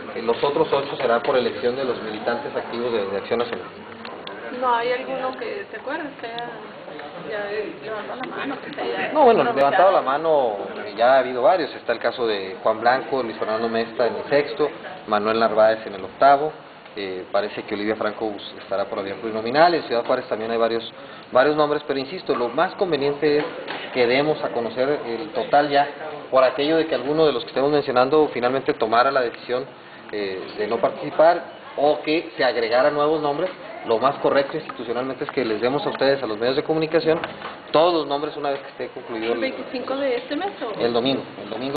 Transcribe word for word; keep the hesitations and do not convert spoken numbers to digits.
los otros ocho será por elección de los militantes activos de, de Acción Nacional. ¿No hay alguno que te acuerdes que haya ya levantado la mano? Que se haya No, bueno, pronunciado? levantado la mano ya ha habido varios. Está el caso de Juan Blanco, Luis Fernando Mesta en el sexto, Manuel Narváez en el octavo. Eh, parece que Olivia Franco estará por la vía plurinominal. En Ciudad Juárez también hay varios varios nombres, pero insisto, lo más conveniente es que demos a conocer el total ya, por aquello de que alguno de los que estemos mencionando finalmente tomara la decisión eh, de no participar o que se agregara nuevos nombres. Lo más correcto institucionalmente es que les demos a ustedes, a los medios de comunicación, todos los nombres una vez que esté concluido ¿El veinticinco de este mes o...? el domingo, el domingo